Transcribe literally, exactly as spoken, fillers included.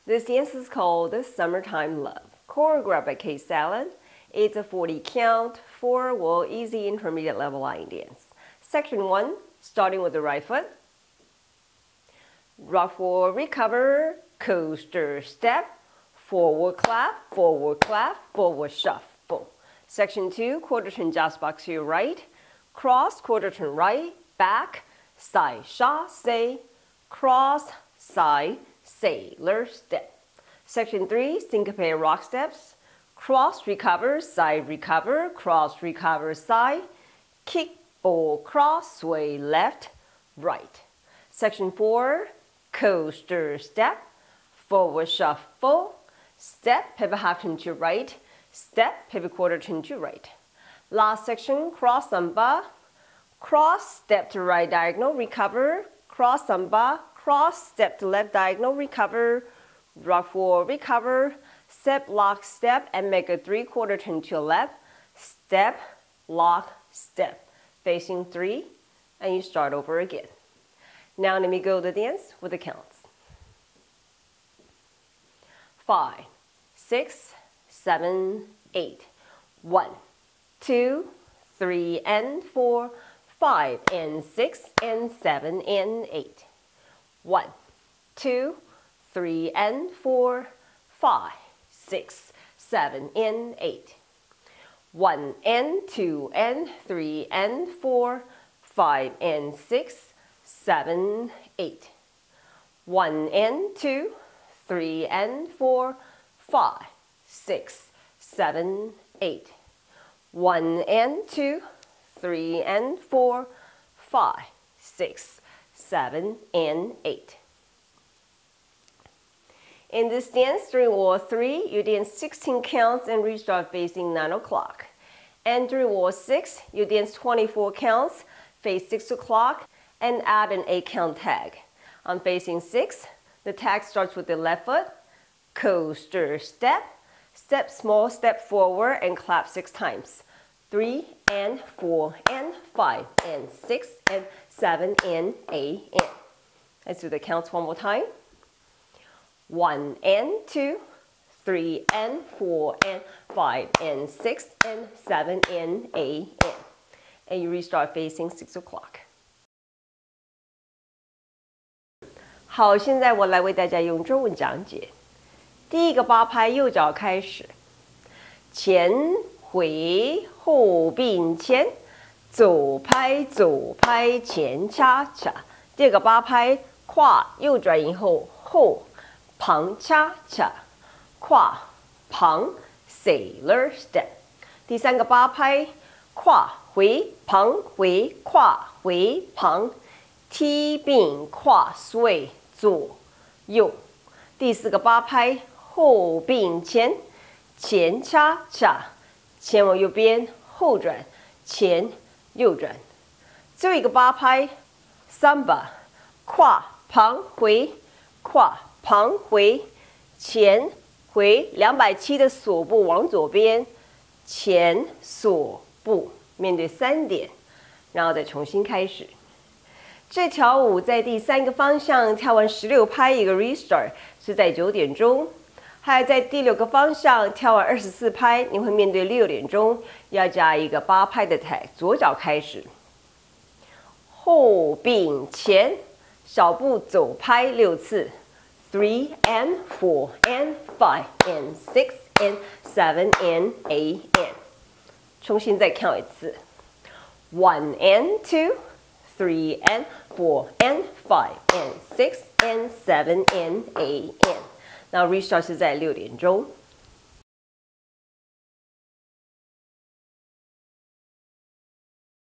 This dance is called Summertime Love, choreographed by Sala. It's a forty count, four well easy intermediate level line dance. Section one, starting with the right foot. Rock forward, recover, coaster step, forward clap, forward clap, forward shuffle. Section two, quarter turn jazz box to your right, cross, quarter turn right, back, side chasse, cross, side, sailor step. Section three, syncopated rock steps, cross, recover, side, recover, cross, recover, side, kick, ball, cross, sway, left, right. Section four, coaster step, forward shuffle, step, pivot half turn to right, step, pivot quarter turn to right. Last section, cross samba, cross, step to right diagonal, recover, cross samba, cross, step to left diagonal, recover, rock forward, recover, step, lock, step, and make a three quarter turn to your left, step, lock, step, facing three, and you start over again. Now let me go the dance with the counts. Five, six, seven, eight. One, two, three, and four, five, and six, and seven, and eight. One, two, three, and four, five, six, seven, and eight. One, and two, and three, and four, five, and six, seven, eight. One, and two, three, and four, five, six, seven, eight. One, and two, three, and four, five, six, seven, and eight. In this dance, during wall three, you dance sixteen counts and restart facing nine o'clock. And during wall six, you dance twenty-four counts, face six o'clock, and add an eight count tag. On facing six, the tag starts with the left foot, coaster step, step small step forward and clap six times. Three and four and five and six and seven and eight and. Let's do the counts one more time. One and two, three and four and five and six and seven and eight and. And you restart facing six o'clock. 好，现在我来为大家用中文讲解。第一个八拍，右脚开始，前回后并前，左拍左拍前恰恰。第二个八拍，跨右转以后后旁恰恰，跨旁 sailor step。第三个八拍，跨回旁回跨回旁，踢并跨 sway。 左右，第四个八拍后并前，前恰恰，前往右边后转，前右转。最后一个八拍 samba， 跨旁回，跨旁回，前回两百七的锁步往左边，前锁步面对三点，然后再重新开始。 这条舞在第三个方向跳完十六拍一个 restart 是在九点钟，还有在第六个方向跳完二十四拍，你会面对六点钟要加一个八拍的 tag， 左脚开始，后并前，小步走拍六次 ，three and four and five and six and seven and eight and， 重新再跳一次 ，one and two。 Three and four and five and six and seven and eight and。那 restart 是在六点钟。